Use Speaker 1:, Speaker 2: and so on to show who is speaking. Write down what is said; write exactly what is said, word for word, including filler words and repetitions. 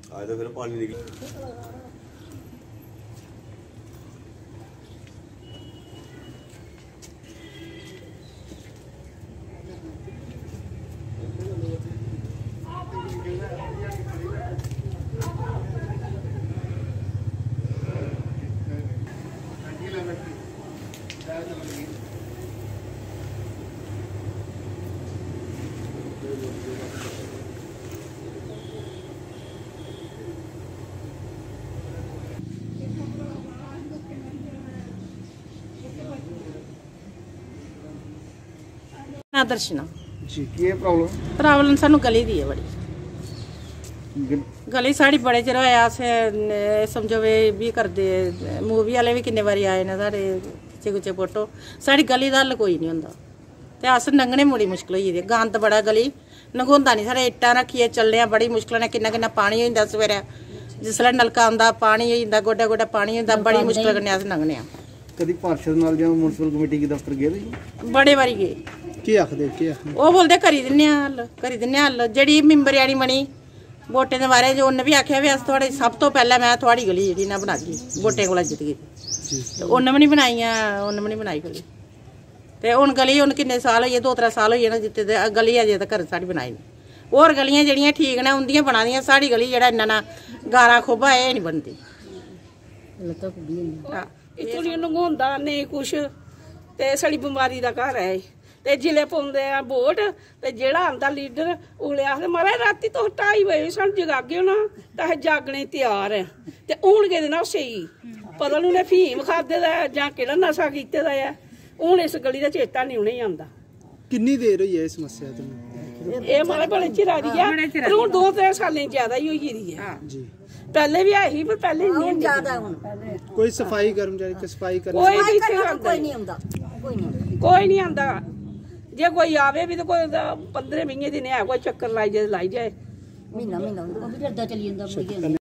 Speaker 1: आज तो फिर पानी निकल
Speaker 2: दर्शना
Speaker 3: जी की प्रॉब्लम
Speaker 2: प्रॉब्लम सानू गली दी है बड़ी
Speaker 3: गिल...
Speaker 2: गली साड़ी बड़े चिर होया असें समझो वे भी करदे मूवी वाले भी किन्ने बारी आए ने साढ़े खिच्चे खुच्चे फोटो साड़ी गली दा हल कोई नहीं हुंदा ते अस लंघने बड़ी मुश्किल होई गेदी गंद बड़ा गली लंघोंदा नहीं साढ़े इट्टां रखिए चलने बड़ी मुश्किल ने किन्ना किन्ना पानी होई जंदा सवेरे जिसलै नलका आंदा पानी होई जंदा गोड्डा गोड्डा पानी होंदा बड़ी मुश्किल कन्नै अस लंघने आ
Speaker 3: कदी पार्षद नाल जां म्युनिसिपल कमेटी के दफ्तर गए
Speaker 2: बड़े बारी गए
Speaker 3: की आखदे की आखदे
Speaker 2: ਉਹ ਬੋਲਦੇ ਕਰੀ ਦਿੰਨੇ ਆ ਹੱਲ ਕਰੀ ਦਿੰਨੇ ਆ ਹੱਲ ਜਿਹੜੀ ਮੈਂਬਰ ਆਣੀ ਬਣੀ ਵੋਟੇ ਦੇ ਬਾਰੇ ਜੋ ਉਹਨੇ ਵੀ ਆਖਿਆ ਵੀ ਅਸ ਤੁਹਾਡੇ ਸਭ ਤੋਂ ਪਹਿਲਾਂ ਮੈਂ ਤੁਹਾਡੀ ਗਲੀ ਜਿਹੜੀ ਨਾ ਬਣਾ ਗਈ ਵੋਟੇ ਕੋਲ ਜਿੱਤ ਗਈ ਤੇ ਉਹਨੇ ਵੀ ਨਹੀਂ ਬਣਾਈਆਂ ਉਹਨੇ ਵੀ ਨਹੀਂ ਬਣਾਈ ਗਲੀ ਤੇ ਹੁਣ ਗਲੀ ਹੁਣ ਕਿੰਨੇ ਸਾਲ ਹੋਈਏ ਦੋ ਤਿੰਨ ਸਾਲ ਹੋਈਏ ਨਾ ਜਿੱਤੇ ਤੇ ਗਲੀ ਅਜੇ ਤੱਕ ਸਾਡੀ ਬਣਾਈ ਨਹੀਂ ਹੋਰ ਗਲੀਆਂ ਜਿਹੜੀਆਂ ਠੀਕ ਨੇ ਹੁੰਦੀਆਂ ਬਣਾ ਦੀਆਂ ਸਾਡੀ ਗਲੀ ਜਿਹੜਾ ਇੰਨਾ ਨਾ ਗਾਰਾ ਖੋਬਾ ਇਹ ਨਹੀਂ ਬਣਦੀ
Speaker 4: ਲੱਤਾਂ ਕੁੱਡੀਆਂ
Speaker 5: ਇਤੋਂ ਨਹੀਂ ਲੰਘਾਉਂਦਾ ਨਹੀਂ ਕੁਛ ਤੇ ਸਾਡੀ ਬਿਮਾਰੀ ਦਾ ਘਰ ਹੈ ਤੇ ਜ਼ਿਲ੍ਹੇ ਪਾਉਂਦੇ ਆ ਵੋਟ ਤੇ ਜਿਹੜਾ ਆਂਦਾ ਲੀਡਰ ਉਹਲੇ ਆਖਦੇ ਮਾਰੇ ਰਾਤੀ ਤੋਂ ਢਾਈ ਵਜੇ ਸਾਨੂੰ ਜਗਾਗਿਓ ਨਾ ਤਾਂ ਇਹ ਜਾਗਣੇ ਤਿਆਰ ਹੈ ਤੇ ਆਉਣਗੇ ਦੇ ਨਾ ਸਹੀ ਪਤਾ ਨੂੰ ਨੇ ਫੀਮ ਖਾਦੇ ਦਾ ਜਾਂ ਕਿਹੜਾ ਨਸ਼ਾ ਕੀਤੇ ਦਾ ਹੈ ਹੁਣ ਇਸ ਗਲੀ ਦਾ ਚੇਤਾ ਨਹੀਂ ਉਹਨੇ ਆਂਦਾ
Speaker 3: ਕਿੰਨੀ ਦੇਰ ਹੋਈ ਹੈ ਇਸ ਸਮੱਸਿਆ ਤੋਂ
Speaker 5: ਇਹ ਮਾਰੇ ਬੜੇ ਚਿਰਾਂ ਦੀ ਆ ਪਰ ਹੁਣ ਦੋ ਤਿੰਨ ਸਾਲਾਂ ਜ਼ਿਆਦਾ ਹੀ ਹੋਈ ਦੀ ਹੈ
Speaker 3: ਜੀ
Speaker 5: ਪਹਿਲੇ ਵੀ ਆਈ ਪਰ ਪਹਿਲੇ ਨਹੀਂ
Speaker 4: ਜ਼ਿਆਦਾ ਹੁਣ
Speaker 3: ਕੋਈ ਸਫਾਈ ਕਰਮਚਾਰੀ ਤੇ ਸਫਾਈ ਕਰਨ
Speaker 5: ਕੋਈ
Speaker 4: ਕੋਈ ਨਹੀਂ ਆਉਂਦਾ ਕੋਈ ਨਹੀਂ
Speaker 5: ਕੋਈ ਨਹੀਂ ਆਂਦਾ ਜੇ ਕੋਈ ਆਵੇ ਵੀ ਤਾਂ ਕੋਈ ਪੰਦਰਾਂ ਵੀਹ ਦਿਨ ਹੈ ਕੋਈ ਚੱਕਰ ਲਾਈ ਜਾਏ ਲਾਈ ਜਾਏ
Speaker 4: ਮਹੀਨਾ ਮਹੀਨਾ ਉਹ ਵੀ ਡਰਦਾ ਚਲੀ ਜਾਂਦਾ ਮੁੜ ਕੇ